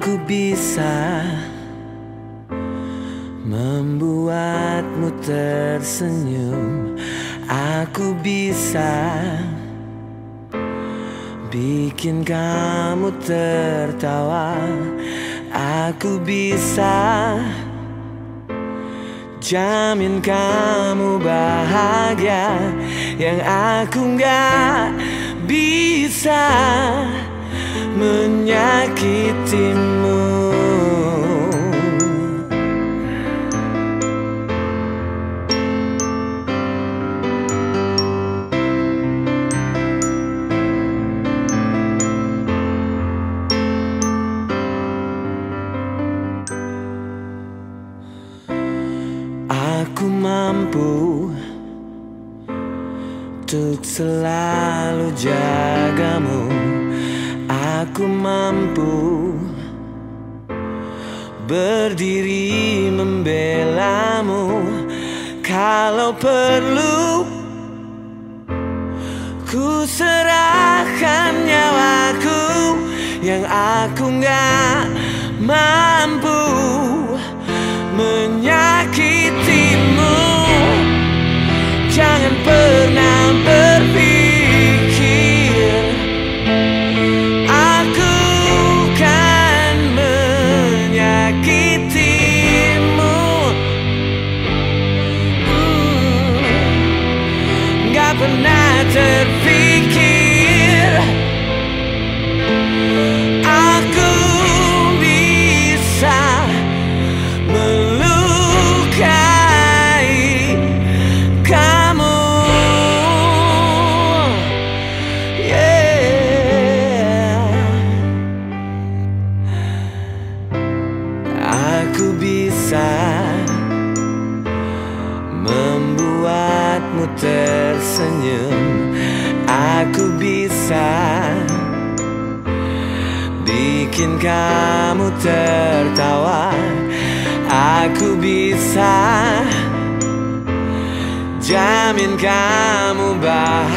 Aku bisa membuatmu tersenyum. Aku bisa bikin kamu tertawa. Aku bisa jamin kamu bahagia. Yang aku gak bisa menyakitimu. Aku mampu untuk selalu jagamu. Aku mampu berdiri membelamu. Kalau perlu ku serahkan nyawaku. Yang aku gak mampu menyakitimu. Jangan pernah berpikir aku kan menyakitimu. Gak pernah terpikir aku bisa melukai kamu. Aku bisa membuatmu tersenyum. Aku bisa bikin kamu tertawa. Aku bisa jamin kamu bahagia.